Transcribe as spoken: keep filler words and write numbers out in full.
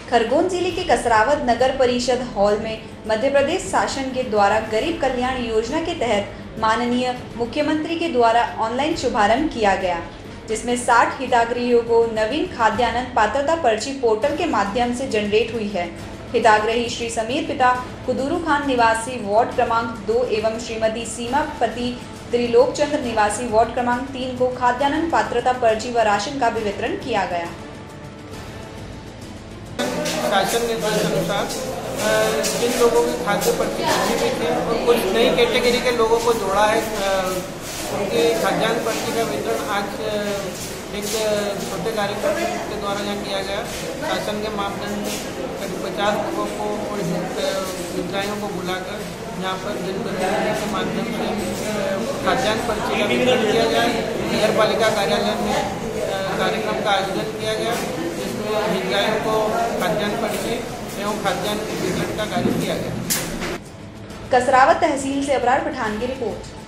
खरगोन जिले के कसरावत नगर परिषद हॉल में मध्य प्रदेश शासन के द्वारा गरीब कल्याण योजना के तहत माननीय मुख्यमंत्री के द्वारा ऑनलाइन शुभारंभ किया गया, जिसमें साठ हितग्राहियों को नवीन खाद्यान्न पात्रता पर्ची पोर्टल के माध्यम से जनरेट हुई है। हितग्राही श्री समीर पिता कुदुरु खान निवासी वार्ड क्रमांक दो एवं श्रीमती सीमा पति त्रिलोकचंद्र निवासी वार्ड क्रमांक तीन को खाद्यान्न पात्रता पर्ची व राशन का भी वितरण किया गया। शासन निर्देशानुसार जिन लोगों की खाद्य पर्ची बची हुई थी और कुछ नई कैटेगरी के लोगों को जोड़ा है, उनकी खाद्यान्न पर्ची का वितरण आज एक छोटे कार्यक्रम के द्वारा यहाँ किया गया। शासन के मापदंड करीब पचास लोगों को और हितग्राहियों को बुलाकर यहाँ पर जनप्रतिनिधि के माध्यम से खाद्यान्न पर्ची का वितरण किया गया। नगर पालिका कार्यालय में कार्यक्रम का आयोजन किया गया, जिसमें हितग्राहियों को खाद्यान्न पर्ची एवं खाद्यान्न वितरण का कार्य किया गया। कसरावत तहसील से अबरार पठान की रिपोर्ट।